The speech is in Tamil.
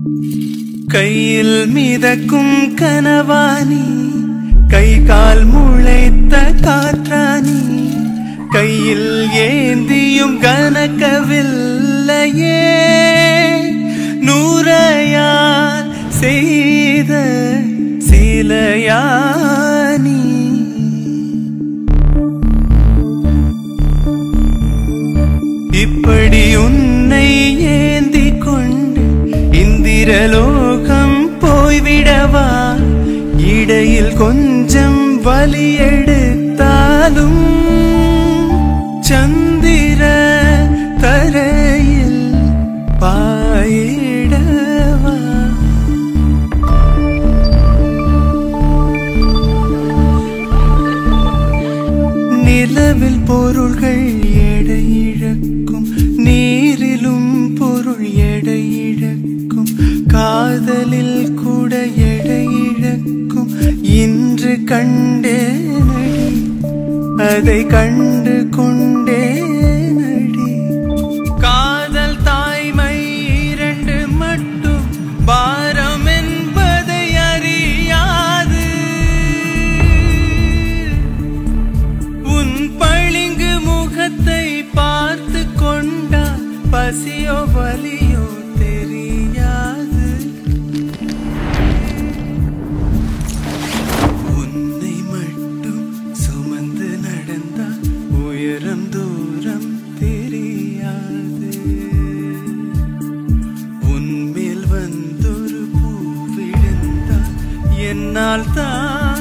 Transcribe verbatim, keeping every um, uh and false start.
கையில் மிதக்கும் கனவானி, கை கால் முளைத்த காற்றானி, கையில் ஏந்தியும் கனக்கவில்லையே, நூறையால் செய்த சீலையானி. இப்படி உன்னை ஏந்தி கொண்டு இந்திரலோகம் போய்விடவா, இடையில் கொஞ்சம் வலி எடுத்தாலும் சந்திர தரையில் பாயிடவா. நிலவில் பொருள்கள் எடை இழக்கும், நீரிலும் பொருள் எடை இழக்கும், காதலில் கூட எடை இழக்கும். இன்று கண்டேனடி, அதை கண்டு கொண்டேனடி. காதல் தாய்மை இரண்டு மட்டும் பாரம் என்பதை அறியாது. உன் பளிங்கு முகத்தை பார்த்து கொண்டால் பசியோ வலியோ தெரியாது. உன்னை மட்டும் சுமந்து நடந்தால் உயரம் தூரம் தெரியாது. உன்மேல் வந்தொரு பூ விழுந்தால் என்னால் தான்